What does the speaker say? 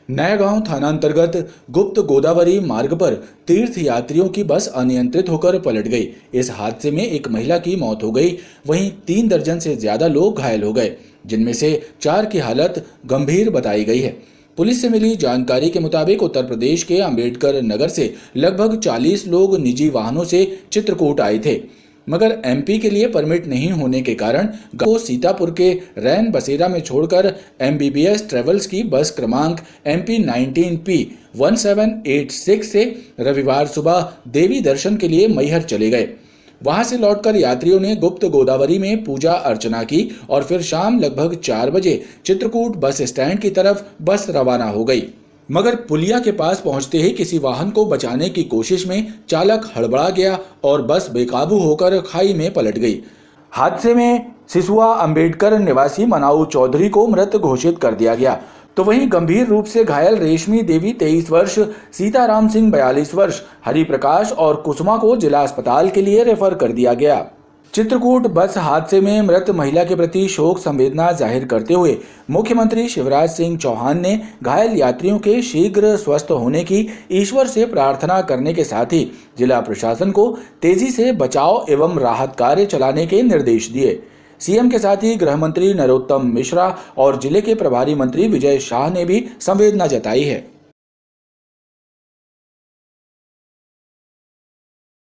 नयागांव थाना अंतर्गत गुप्त गोदावरी मार्ग पर तीर्थ यात्रियों की बस अनियंत्रित होकर पलट गई। इस हादसे में एक महिला की मौत हो गई, वहीं 3 दर्जन से ज्यादा लोग घायल हो गए, जिनमें से 4 की हालत गंभीर बताई गई है। पुलिस से मिली जानकारी के मुताबिक उत्तर प्रदेश के अंबेडकर नगर से लगभग 40 लोग निजी वाहनों से चित्रकूट आए थे, मगर एमपी के लिए परमिट नहीं होने के कारण को सीतापुर के रैन बसेरा में छोड़कर एमबीबीएस ट्रेवल्स की बस क्रमांक MP 19P 1786 से रविवार सुबह देवी दर्शन के लिए मैहर चले गए। वहां से लौटकर यात्रियों ने गुप्त गोदावरी में पूजा अर्चना की और फिर शाम लगभग 4 बजे चित्रकूट बस स्टैंड की तरफ बस रवाना हो गई, मगर पुलिया के पास पहुंचते ही किसी वाहन को बचाने की कोशिश में चालक हड़बड़ा गया और बस बेकाबू होकर खाई में पलट गई। हादसे में सिसुआ अंबेडकर निवासी मनाऊ चौधरी को मृत घोषित कर दिया गया, तो वहीं गंभीर रूप से घायल रेशमी देवी 23 वर्ष, सीताराम सिंह 42 वर्ष, हरि प्रकाश और कुसुमा को जिला अस्पताल के लिए रेफर कर दिया गया। चित्रकूट बस हादसे में मृत महिला के प्रति शोक संवेदना जाहिर करते हुए मुख्यमंत्री शिवराज सिंह चौहान ने घायल यात्रियों के शीघ्र स्वस्थ होने की ईश्वर से प्रार्थना करने के साथ ही जिला प्रशासन को तेजी से बचाव एवं राहत कार्य चलाने के निर्देश दिए। सीएम के साथ ही गृह मंत्री नरोत्तम मिश्रा और जिले के प्रभारी मंत्री विजय शाह ने भी संवेदना जताई है।